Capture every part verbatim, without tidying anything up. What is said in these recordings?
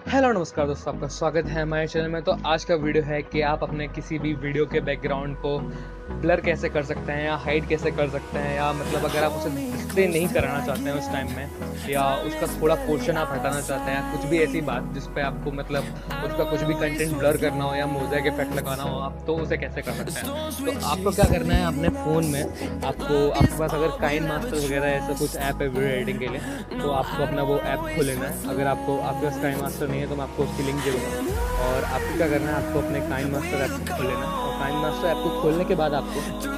Hello नमस्कार दोस्तों, आपका स्वागत है हमारे चैनल में। तो आज का वीडियो है कि आप अपने किसी भी वीडियो के बैकग्राउंड को ब्लर कैसे कर सकते हैं या हाइड कैसे कर सकते हैं, या मतलब अगर आप उसे डिस्प्ले नहीं कराना चाहते हैं उस टाइम में, या उसका थोड़ा पोर्शन आप हटाना चाहते हैं, कुछ भी ऐसी बात जिस पे आपको मतलब उसका कुछ भी कंटेंट ब्लर करना हो या मोज़ेक इफेक्ट लगाना हो, आप तो उसे कैसे कर सकते हैं। तो आपको क्या करना है, अपने फ़ोन में आपको आपके पास अगर काइन मास्टर वगैरह ऐसा कुछ ऐप है वीडियो एडिटिंग के लिए, तो आपको अपना वो ऐप खोल लेना है। अगर आपको आपके पास काइन मास्टर नहीं है तो मैं आपको उसकी लिंक दे दूँगा। और आपको क्या करना है, आपको अपने काइन मास्टर ऐप को खोल लेना है। और काइन मास्टर ऐप को खोलने के बाद आपको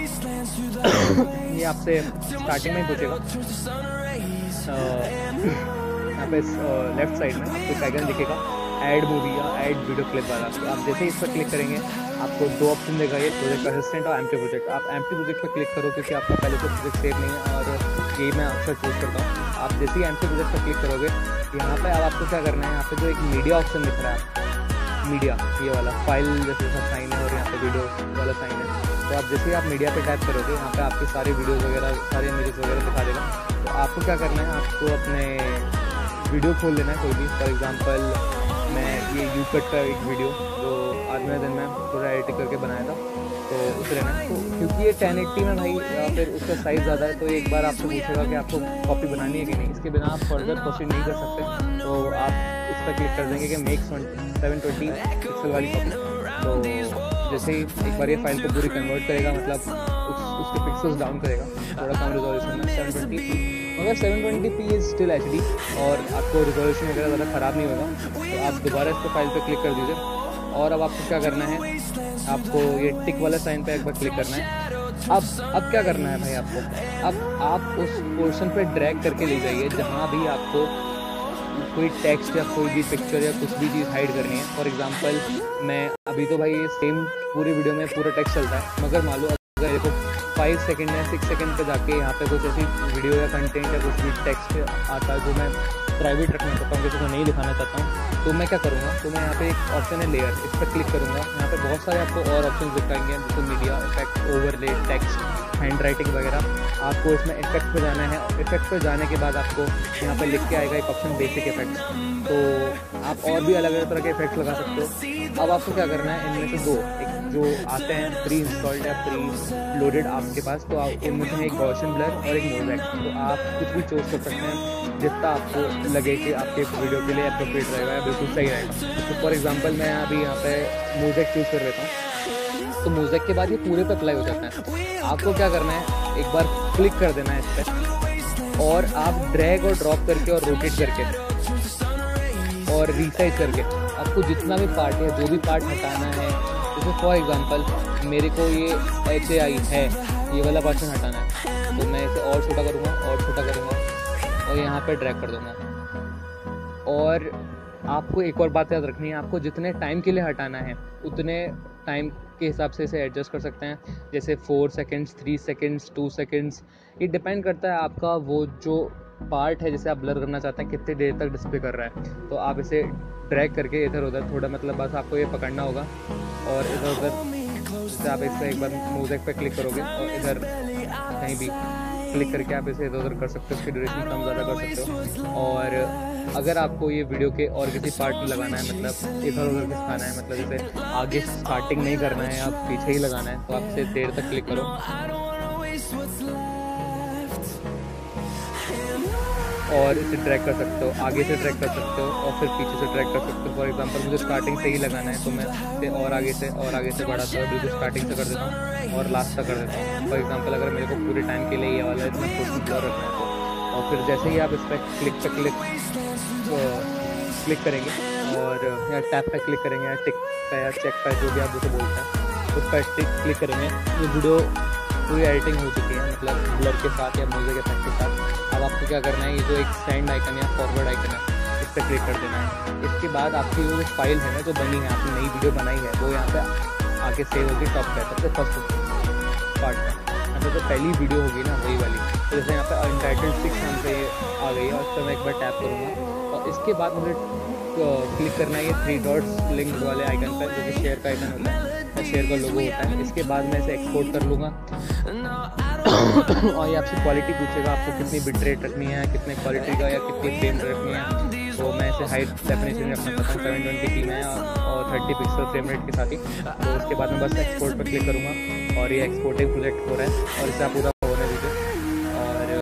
ये आपसे स्टार्टिंग में पूछेगा, यहाँ पे लेफ्ट साइड में आपको आइकन दिखेगा ऐड मूवी या ऐड वीडियो क्लिप वाला। तो आप जैसे ही इस पर क्लिक करेंगे आपको दो ऑप्शन देगा, ये प्रोजेक्ट असिस्टेंट और एम्प्टी प्रोजेक्ट। आप एम्प्टी प्रोजेक्ट पर क्लिक करो क्योंकि आपका पहले से प्रोजेक्ट सेव नहीं है और यही मैं अक्सर चूज़ करता हूँ। आप जैसे ही एम्प्टी प्रोजेक्ट पर क्लिक करोगे, यहाँ पे अब आपको क्या करना है, यहाँ पे जो एक मीडिया ऑप्शन दिख रहा है, मीडिया ये वाला फाइल जैसे सा साइन है और यहाँ पे वीडियो वाला साइन है। तो आप जैसे ही आप मीडिया पे टाइप करोगे, यहाँ पे आपके सारे वीडियोस वगैरह सारे इमेजेस वगैरह दिखा देगा। तो आपको क्या करना है, आपको अपने वीडियो खोल लेना है कोई भी। फॉर एग्जांपल मैं ये यू कट का एक वीडियो जो आज मेरे दिन में थोड़ा एडिट करके बनाया था, तो उसे लेना है। तो क्योंकि ये टेन एट्टी में भाई या फिर उसका साइज़ ज़्यादा है, तो एक बार आपसे पूछेगा कि आपको कॉपी बनानी है कि नहीं। इसके बिना आप फर्दर प्रोसीड नहीं कर सकते। तो आप इस पर क्लिक कर देंगे कि मेक सेवन ट्वेंटी पिक्सल वाली कॉपी। तो जैसे ही एक बार ये फाइल को पूरी कन्वर्ट करेगा, मतलब उस उसके पिक्सल्स डाउन करेगा थोड़ा कम रिजोल्यूशन में सेवन ट्वेंटी पी, मगर seven twenty P is still H D और आपको रिजोल्यूशन वगैरह ज़्यादा ख़राब नहीं होगा। तो आप दोबारा इस पर फाइल पर क्लिक कर दीजिए। और अब आपको क्या करना है, आपको ये टिक वाला साइन पे एक बार क्लिक करना है। अब अब क्या करना है भाई, आपको अब आप उस पोर्शन पे ड्रैग करके ले जाइए जहाँ भी आपको कोई टेक्स्ट या कोई भी पिक्चर या कुछ भी चीज़ हाइड करनी है। फॉर एग्जांपल मैं अभी तो भाई ये सेम पूरी वीडियो में पूरा टेक्स्ट चलता है, मगर मान लो अगर देखो फाइव सेकेंड या सिक्स सेकेंड पे जाके यहाँ पे कुछ ऐसी वीडियो या कंटेंट या कुछ भी टेक्स्ट आता है जो मैं प्राइवेट रखना चाहता हूँ, किसी को नहीं दिखाना चाहता हूँ, तो मैं क्या करूँगा, तो मैं यहाँ पे एक ऑप्शन है लेयर, इस पर क्लिक करूँगा। यहाँ पे बहुत सारे आपको और ऑप्शन दिखाएंगे जैसे media effect, overlay, text, hand writing वगैरह। आपको इसमें इफेक्ट पे जाना है और इफेक्ट पे जाने के बाद आपको यहाँ पे लिख के आएगा एक ऑप्शन बेसिक इफेक्ट्स। तो आप और भी अलग अलग तरह के इफेक्ट्स लगा सकते हो। अब आपको क्या करना है, इनमें से दो एक जो आते हैं प्री इंस्टॉल्ड या प्री लोडेड आपके पास, तो आप इनमें से एक गॉसियन ब्लर और एक मोज़ेक। तो आप कुछ भी चूज़ कर सकते हैं जितना आपको लगे कि आपके वीडियो के लिए एप्रोप्रिएट रहेगा या बिल्कुल सही रहेगा। तो फॉर एग्जांपल मैं अभी यहाँ पे मोज़ेक चूज़ कर लेता हूँ। तो मोज़ेक के बाद ये पूरे पे अप्लाई हो जाता है। आपको क्या करना है, एक बार क्लिक कर देना है इस पर और आप ड्रैग और ड्रॉप करके और रोटेट करके और रिसाइज करके आपको जितना भी पार्ट है, जो भी पार्ट हटाना है, जैसे फॉर एग्जांपल मेरे को ये एच ए आई है, ये वाला पर्सन हटाना है, तो मैं इसे और छोटा करूँगा और छोटा करूँगा और यहाँ पे ड्रैग कर दूँगा। और आपको एक और बात याद रखनी है, आपको जितने टाइम के लिए हटाना है उतने टाइम के हिसाब से इसे एडजस्ट कर सकते हैं। जैसे four seconds, three seconds, two seconds, ये डिपेंड करता है आपका वो जो पार्ट है जिसे आप ब्लर करना चाहते हैं कितनी देर तक डिस्प्ले कर रहा है। तो आप इसे ड्रैग करके इधर उधर थोड़ा, मतलब बस आपको ये पकड़ना होगा और इधर उधर, जैसे आप इस पर एक बार मोज़ेक पे क्लिक करोगे और इधर कहीं भी क्लिक करके आप इसे इधर उधर कर सकते हो, उसकी ड्यूरेशन कम ज़्यादा कर सकते हो। और अगर आपको ये वीडियो के और किसी पार्ट में लगाना है, मतलब इधर उधर खिसकाना है, मतलब जैसे आगे स्टार्टिंग नहीं करना है, आप पीछे ही लगाना है, तो आप इसे देर तक क्लिक करो और इसे ट्रैक कर सकते हो, आगे से ट्रैक कर सकते हो और फिर पीछे से ट्रैक कर सकते हो। फॉर एग्जांपल मुझे स्टार्टिंग से ही लगाना है, तो मैं इसे और आगे से और आगे से बढ़ाता हूँ, बिल्कुल स्टार्टिंग से कर देता हूँ और लास्ट तक कर देता हूँ। फॉर एग्जांपल अगर मेरे को पूरे टाइम के लिए ये वाला इतना फोर्टी ब्लर रखना है, तो और फिर जैसे ही आप इस पर क्लिक पे क्लिक क्लिक करेंगे और या टैप पे क्लिक करेंगे या टिक पे या चेक पे, जो भी आप जैसे बोलते हैं, उस पर टिक क्लिक करेंगे, ये वीडियो पूरी एडिटिंग हो चुकी है, मतलब ब्लर के साथ या मोज़ेक इफेक्ट के साथ। अब आपको क्या करना है, ये जो एक सेंड आइकन या फॉरवर्ड आइकन है, इस पर क्लिक कर देना है। इसके बाद आपकी वो जो फाइल है ना जो बनी है, आपने नई वीडियो बनाई है, वो यहाँ पे आके सेव होगी टॉप पे, सबसे फर्स्ट पार्ट में। यहाँ पे जो पहली वीडियो होगी ना वही वाली, तो जैसे यहाँ पे अनटाइटल्ड सिक्स नाम से आ गई है और इस पर मैं एक बार टैप करूँगा और इसके बाद मुझे क्लिक करना है ये थ्री डॉट्स लिंक वाले आइकन पर, जो कि शेयर का आइकन होता है, शेयर का लोगो होता है। इसके बाद मैं इसे एक्सपोर्ट कर लूँगा और ये आपसे क्वालिटी पूछेगा, आपको कितनी बिट रेट रखनी है, कितने क्वालिटी का या कितनी फ्रेम रखनी है। तो मैं इसे हाई डेफिनेशन रखना चाहता हूँ सेवन ट्वेंटी पी में और थर्टी पिक्सल फ्रेम रेट के साथ ही। तो उसके बाद मैं बस एक्सपोर्ट पर क्लिक करूँगा और ये एक्सपोर्टिंग प्रोजेक्ट हो रहा है और इसे आप पूरा होने दीजिए। और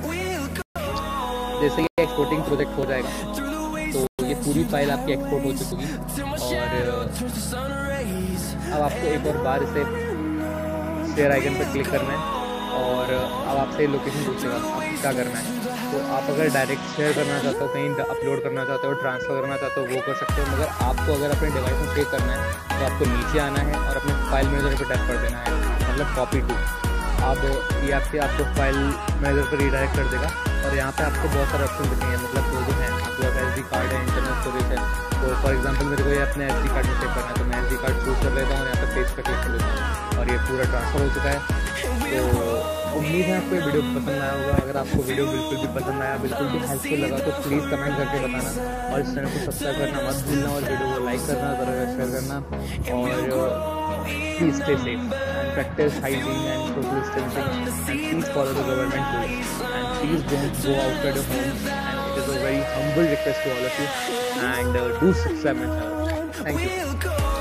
जैसे ही एक्सपोर्टिंग प्रोजेक्ट हो जाएगा तो ये पूरी फाइल आपकी एक्सपोर्ट हो चुकी और अब आपको एक और बार इसे शेयर आइकन पर क्लिक करना है और अब आपसे लोकेशन पूछेगा आपको क्या करना है। तो आप अगर डायरेक्ट शेयर करना चाहते हो, कहीं अपलोड करना चाहते हो, ट्रांसफ़र करना चाहते हो वो कर सकते हो, मगर आपको अगर अपने डिवाइस में सेव करना है तो आपको नीचे आना है और अपने फाइल मैनेजर पर टैप कर देना है, मतलब कॉपी टू। अब ये आपके आपको फाइल मैनेजर पर रीडायरेक्ट कर देगा और यहाँ पे आपको बहुत सारे ऑप्शन दिखेंगे, मतलब जो जो है आपके पास एस डी कार्ड है, इंटरनल स्टोरेज है। तो फॉर एग्जांपल मेरे को ये अपने एस डी कार्ड में सेव करना है तो मैं एस डी कार्ड चूज़ कर लेता हूँ, यहाँ पर पेज पर क्लिक कर लेता हूँ और ये पूरा ट्रांसफ़र हो चुका है। तो उम्मीद है आपको ये वीडियो पसंद आया होगा। अगर आपको वीडियो बिल्कुल भी पसंद आया, बिल्कुल भी हेल्पफुल लगा तो प्लीज़ कमेंट करके बताना और इस चैनल को सब्सक्राइब करना मत भूलना और वीडियो को लाइक करना, ज़रूर शेयर करना और please stay safe and practise hygiene and social distancing and please follow the government rules and please don't go outside your home and it is a very humble request to all of you and uh, do subscribe my channel. Thank you.